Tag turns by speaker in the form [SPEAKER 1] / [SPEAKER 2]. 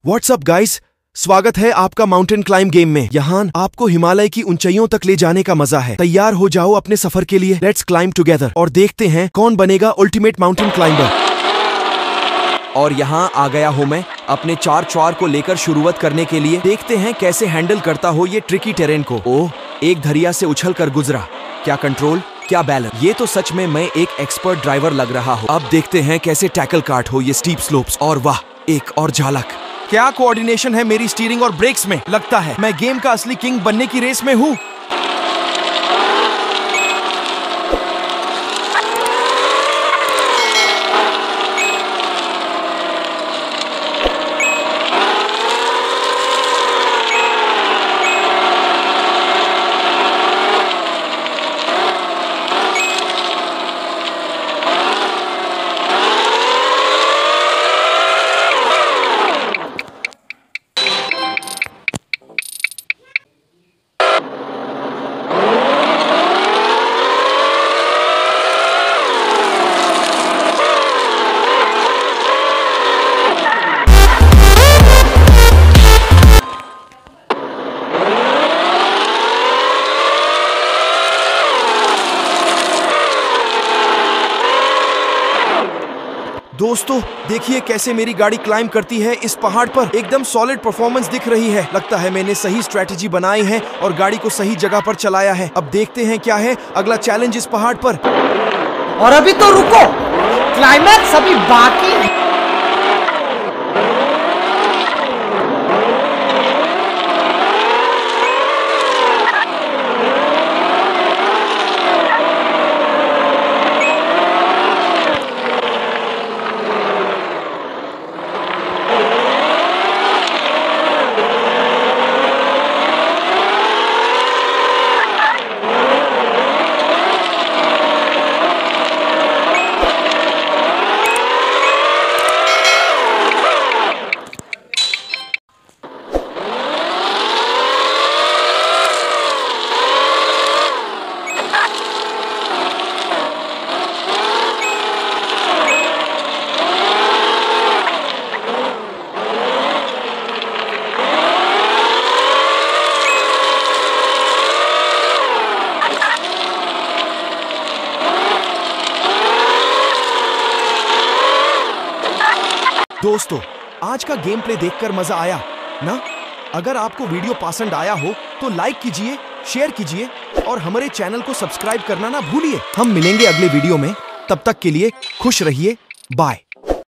[SPEAKER 1] WhatsApp guys, स्वागत है आपका माउंटेन क्लाइम गेम में। यहाँ आपको हिमालय की ऊंचाइयों तक ले जाने का मजा है। तैयार हो जाओ अपने सफर के लिए। लेट्स क्लाइम टुगेदर और देखते हैं कौन बनेगा अल्टीमेट माउंटेन क्लाइंबर। और यहाँ आ गया हूँ मैं अपने चार को लेकर शुरुआत करने के लिए। देखते हैं कैसे हैंडल करता हो ये ट्रिकी टेरेन को। ओह, एक धरिया से उछल कर गुजरा। क्या कंट्रोल, क्या बैलेंस। ये तो सच में मैं एक एक्सपर्ट ड्राइवर लग रहा हूँ। अब देखते हैं कैसे टैकल काट हो ये स्टीप स्लोप्स। और वाह, एक और झलक। क्या कोऑर्डिनेशन है मेरी स्टीयरिंग और ब्रेक्स में। लगता है मैं गेम का असली किंग बनने की रेस में हूँ। दोस्तों देखिए कैसे मेरी गाड़ी क्लाइंब करती है इस पहाड़ पर। एकदम सॉलिड परफॉर्मेंस दिख रही है। लगता है मैंने सही स्ट्रेटेजी बनाई है और गाड़ी को सही जगह पर चलाया है। अब देखते हैं क्या है अगला चैलेंज इस पहाड़ पर।
[SPEAKER 2] और अभी तो रुको, क्लाइमैक्स अभी बाकी है।
[SPEAKER 1] दोस्तों आज का गेम प्ले देखकर मजा आया ना? अगर आपको वीडियो पसंद आया हो तो लाइक कीजिए, शेयर कीजिए और हमारे चैनल को सब्सक्राइब करना ना भूलिए। हम मिलेंगे अगले वीडियो में। तब तक के लिए खुश रहिए। बाय।